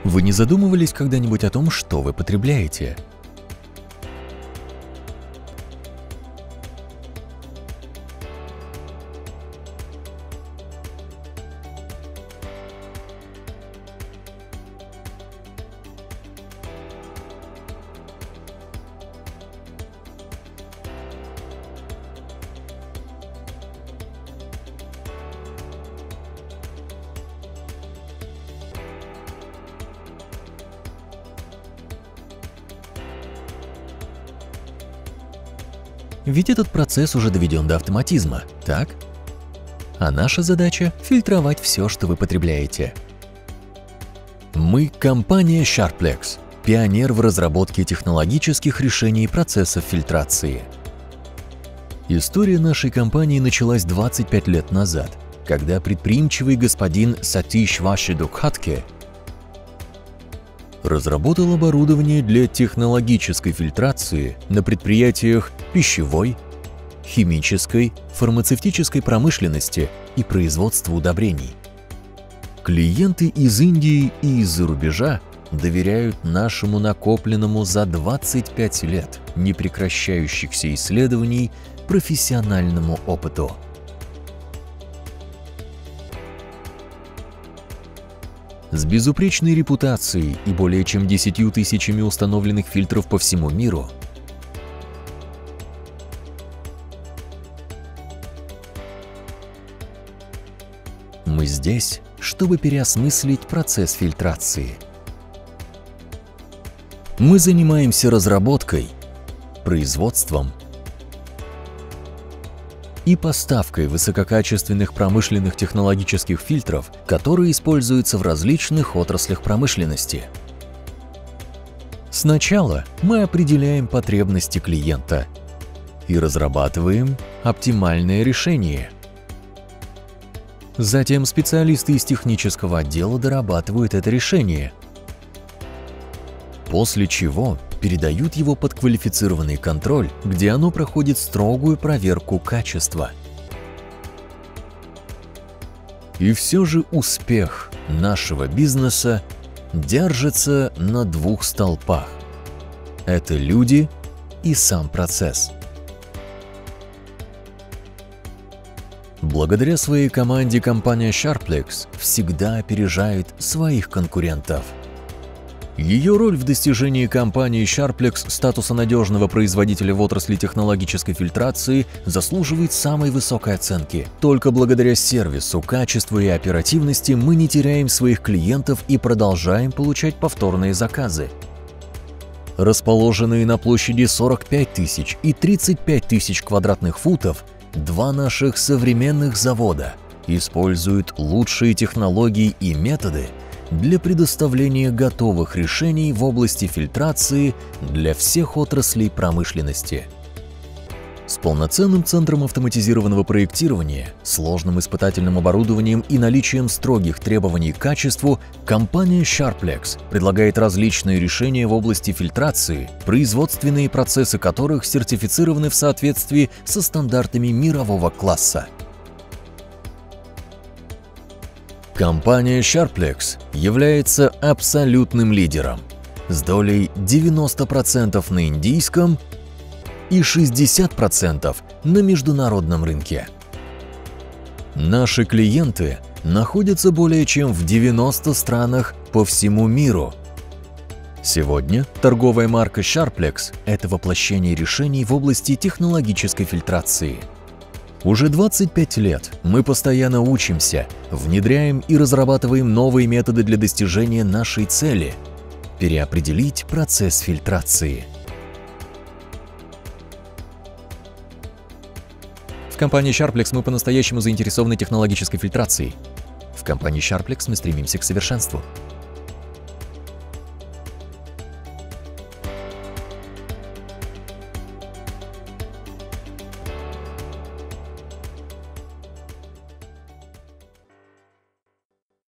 Вы не задумывались когда-нибудь о том, что вы потребляете? Ведь этот процесс уже доведен до автоматизма, так? А наша задача – фильтровать все, что вы потребляете. Мы – компания Sharplex, пионер в разработке технологических решений процессов фильтрации. История нашей компании началась 25 лет назад, когда предприимчивый господин Сатиш Вашидукхатке разработал оборудование для технологической фильтрации на предприятиях пищевой, химической, фармацевтической промышленности и производства удобрений. Клиенты из Индии и из-за рубежа доверяют нашему накопленному за 25 лет непрекращающихся исследований профессиональному опыту. С безупречной репутацией и более чем 10 тысячами установленных фильтров по всему миру мы здесь, чтобы переосмыслить процесс фильтрации. Мы занимаемся разработкой, производством и поставкой высококачественных промышленных технологических фильтров, которые используются в различных отраслях промышленности. Сначала мы определяем потребности клиента и разрабатываем оптимальное решение. Затем специалисты из технического отдела дорабатывают это решение, после чего передают его под квалифицированный контроль, где оно проходит строгую проверку качества. И все же успех нашего бизнеса держится на двух столпах. Это люди и сам процесс. Благодаря своей команде компания Sharplex всегда опережает своих конкурентов. Ее роль в достижении компании Sharplex статуса надежного производителя в отрасли технологической фильтрации заслуживает самой высокой оценки. Только благодаря сервису, качеству и оперативности мы не теряем своих клиентов и продолжаем получать повторные заказы. Расположенные на площади 45 тысяч и 35 тысяч квадратных футов, два наших современных завода используют лучшие технологии и методы для предоставления готовых решений в области фильтрации для всех отраслей промышленности. С полноценным центром автоматизированного проектирования, сложным испытательным оборудованием и наличием строгих требований к качеству, компания Sharplex предлагает различные решения в области фильтрации, производственные процессы которых сертифицированы в соответствии со стандартами мирового класса. Компания Sharplex является абсолютным лидером с долей 90% на индийском и 60% на международном рынке. Наши клиенты находятся более чем в 90 странах по всему миру. Сегодня торговая марка Sharplex – это воплощение решений в области технологической фильтрации. Уже 25 лет мы постоянно учимся, внедряем и разрабатываем новые методы для достижения нашей цели – переопределить процесс фильтрации. В компании Sharplex мы по-настоящему заинтересованы технологической фильтрацией. В компании Sharplex мы стремимся к совершенству.